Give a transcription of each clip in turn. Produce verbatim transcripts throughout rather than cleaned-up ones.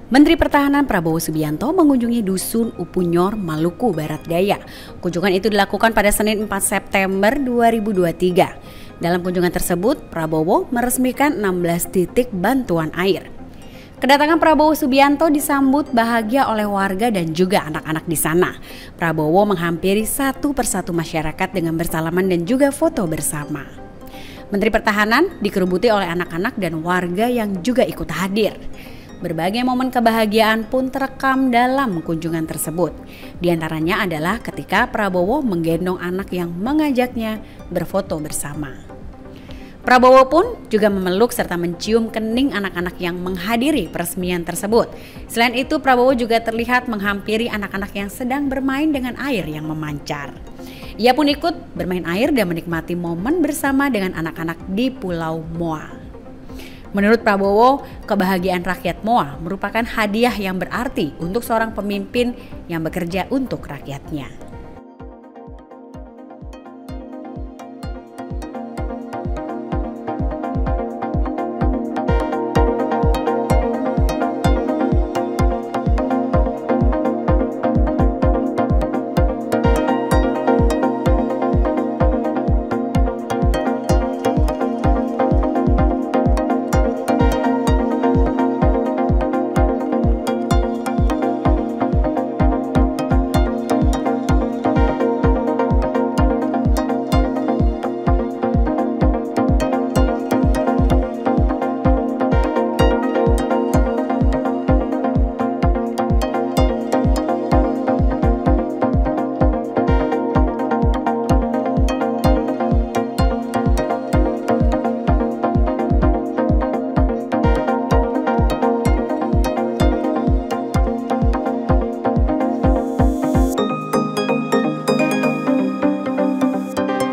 Menteri Pertahanan Prabowo Subianto mengunjungi Dusun Upunyor, Maluku Barat Daya. Kunjungan itu dilakukan pada Senin empat September dua ribu dua puluh tiga. Dalam kunjungan tersebut, Prabowo meresmikan enam belas titik bantuan air. Kedatangan Prabowo Subianto disambut bahagia oleh warga dan juga anak-anak di sana. Prabowo menghampiri satu persatu masyarakat dengan bersalaman dan juga foto bersama. Menteri Pertahanan dikerubuti oleh anak-anak dan warga yang juga ikut hadir. Berbagai momen kebahagiaan pun terekam dalam kunjungan tersebut. Di antaranya adalah ketika Prabowo menggendong anak yang mengajaknya berfoto bersama. Prabowo pun juga memeluk serta mencium kening anak-anak yang menghadiri peresmian tersebut. Selain itu, Prabowo juga terlihat menghampiri anak-anak yang sedang bermain dengan air yang memancar. Ia pun ikut bermain air dan menikmati momen bersama dengan anak-anak di Pulau Moa. Menurut Prabowo, kebahagiaan rakyat Moa merupakan hadiah yang berarti untuk seorang pemimpin yang bekerja untuk rakyatnya.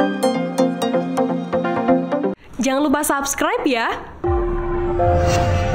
Jangan lupa subscribe ya.